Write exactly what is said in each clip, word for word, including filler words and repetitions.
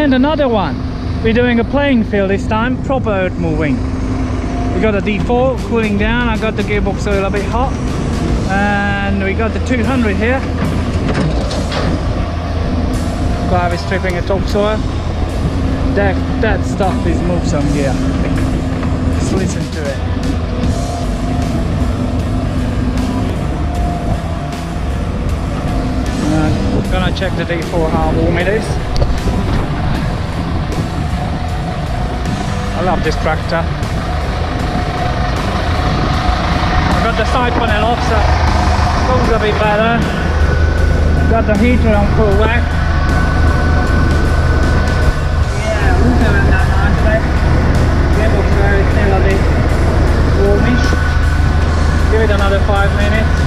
find another one. We're doing a playing field this time, proper earth moving. We got a D four cooling down. I got the gearbox oil a bit hot, and we got the two hundred here. Clive is stripping a topsoil. That that stuff is move some gear. Just listen to it. Uh, we're gonna check the D four how warm it is. I love this tractor. I got the side panel off, so it looks a bit better. Got the heater on full whack. Yeah, also in that nice way. Gearbox is still a bit warmish. Give it another five minutes.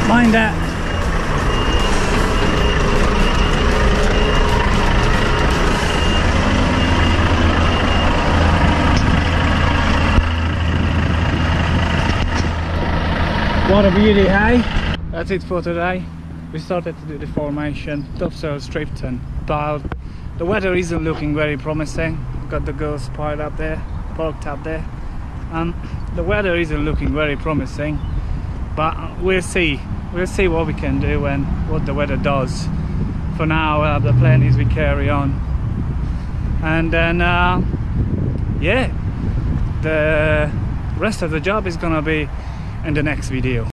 Mind that. What a beauty, hey? That's it for today. We started to do the formation, topsoil stripped and piled. The weather isn't looking very promising. Got the girls piled up there, parked up there. Um, the weather isn't looking very promising, but we'll see. We'll see what we can do and what the weather does. For now, uh, the plan is we carry on. And then, uh, yeah, the rest of the job is gonna be in the next video.